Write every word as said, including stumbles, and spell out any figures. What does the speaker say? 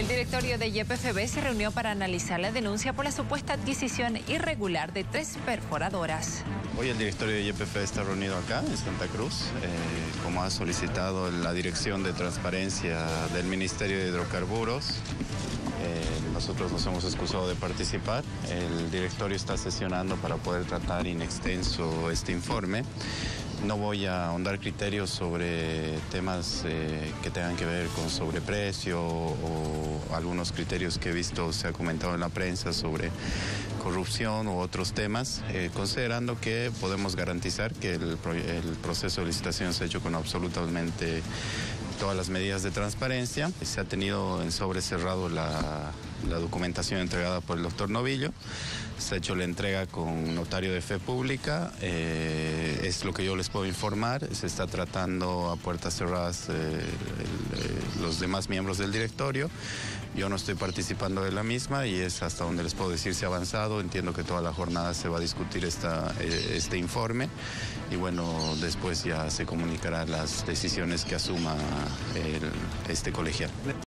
El directorio de Y P F B se reunió para analizar la denuncia por la supuesta adquisición irregular de tres perforadoras. Hoy el directorio de Y P F B está reunido acá en Santa Cruz, eh, como ha solicitado la Dirección de Transparencia del Ministerio de Hidrocarburos. Eh, nosotros nos hemos excusado de participar. El directorio está sesionando para poder tratar in extenso este informe. No voy a ahondar criterios sobre temas eh, que tengan que ver con sobreprecio o algunos criterios que he visto se ha comentado en la prensa sobre corrupción u otros temas, eh, considerando que podemos garantizar que el, el proceso de licitación se ha hecho con absolutamente todas las medidas de transparencia. Se ha tenido en sobre cerrado la, la documentación entregada por el doctor Novillo. Se ha hecho la entrega con notario de fe pública. Eh, es lo que yo les puedo informar. Se está tratando a puertas cerradas eh, el, el, los demás miembros del directorio. Yo no estoy participando de la misma y es hasta donde les puedo decir se ha avanzado. Entiendo que toda la jornada se va a discutir esta, este informe y bueno, después ya se comunicarán las decisiones que asuma el, este colegiado.